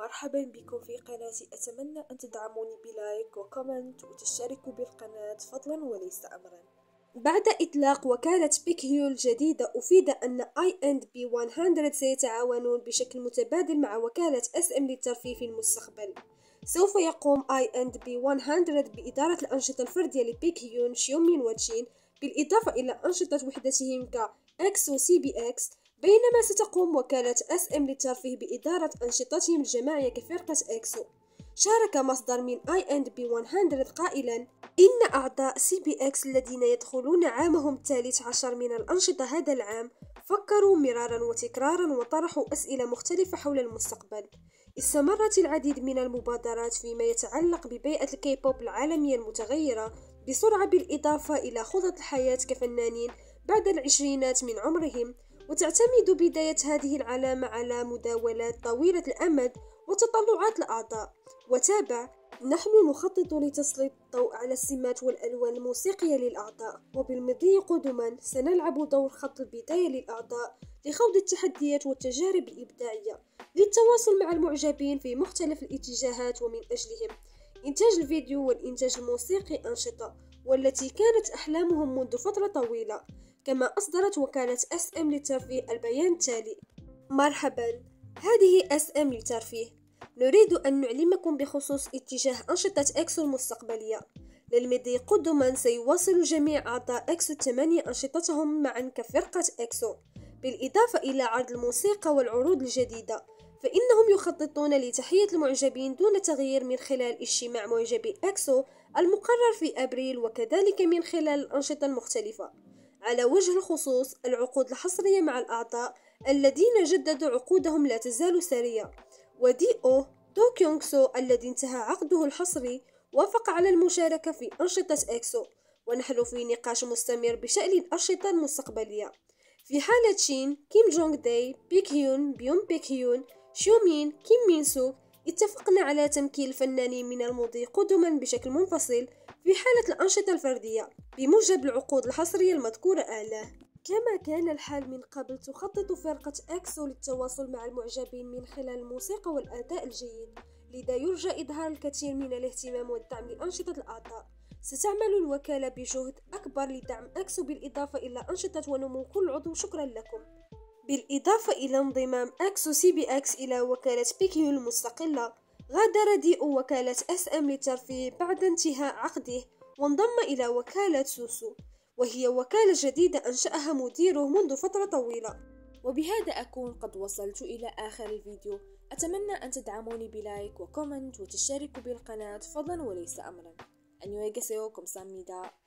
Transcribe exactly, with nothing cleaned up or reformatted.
مرحبا بكم في قناتي. أتمنى أن تدعموني بلايك وكومنت وتشتركوا بالقناة فضلا وليس أمرا. بعد إطلاق وكالة بيكهيو الجديدة، أفيد أن آي أند بي مئة سيتعاونون بشكل متبادل مع وكالة إس إم للترفيه في المستقبل. سوف يقوم آي أند بي مئة بإدارة الأنشطة الفردية لبيكهيون شيومين وتشين، بالإضافة إلى أنشطة وحدتهم ك إكسو سي بي إكس، بينما ستقوم وكالة إس إم للترفيه بإدارة أنشطتهم الجماعية كفرقة إكسو. شارك مصدر من آي أند بي مئة قائلا إن أعضاء سي بي إكس الذين يدخلون عامهم الثالث عشر من الأنشطة هذا العام فكروا مرارا وتكرارا وطرحوا أسئلة مختلفة حول المستقبل. استمرت العديد من المبادرات فيما يتعلق ببيئة الكيبوب العالمية المتغيرة بسرعة، بالإضافة إلى خطط الحياة كفنانين بعد العشرينات من عمرهم، وتعتمد بداية هذه العلامة على مداولات طويلة الأمد وتطلعات الأعضاء. وتابع: نحن نخطط لتسليط الضوء على السمات والألوان الموسيقية للأعضاء، وبالمضي قدما سنلعب دور خط البداية للأعضاء لخوض التحديات والتجارب الإبداعية للتواصل مع المعجبين في مختلف الاتجاهات، ومن أجلهم إنتاج الفيديو والإنتاج الموسيقي أنشطة والتي كانت أحلامهم منذ فترة طويلة. كما أصدرت وكالة إس إم للترفيه البيان التالي: مرحبا، هذه إس إم للترفيه. نريد أن نعلمكم بخصوص اتجاه أنشطة إكسو المستقبلية. للمضي قدما سيواصل جميع أعضاء إكسو الثمانية أنشطتهم معا كفرقة إكسو، بالإضافة إلى عرض الموسيقى والعروض الجديدة. فإنهم يخططون لتحية المعجبين دون تغيير من خلال اجتماع معجبي إكسو المقرر في أبريل، وكذلك من خلال الأنشطة المختلفة. على وجه الخصوص، العقود الحصرية مع الأعضاء الذين جددوا عقودهم لا تزال سارية. ودي أو دو كيونغ سو الذي انتهى عقده الحصري وافق على المشاركة في أنشطة إكسو، ونحن في نقاش مستمر بشأن الأنشطة المستقبلية. في حالة شين، كيم جونغ داي، بيكهيون، بيون بيكهيون، شيومين، كيم مين سوك، اتفقنا على تمكين الفنانين من المضي قدما بشكل منفصل في حالة الأنشطة الفردية بموجب العقود الحصرية المذكورة أعلاه. كما كان الحال من قبل، تخطط فرقة إكسو للتواصل مع المعجبين من خلال الموسيقى والأداء الجيد، لذا يرجى إظهار الكثير من الاهتمام والدعم لأنشطة الأعضاء. ستعمل الوكالة بجهد أكبر لدعم إكسو بالإضافة إلى أنشطة ونمو كل عضو. شكرا لكم. بالإضافة إلى انضمام إكسو سي بي إكس إلى وكالة بيكهيو المستقلة، غادر دي أو وكالة إس إم للترفيه بعد انتهاء عقده وانضم إلى وكالة سوسو، وهي وكالة جديدة أنشأها مديره منذ فترة طويلة. وبهذا أكون قد وصلت إلى آخر الفيديو. أتمنى أن تدعموني بلايك وكومنت وتشتركوا بالقناة فضلا وليس أمرا. 안녕히 계세요. 감사합니다.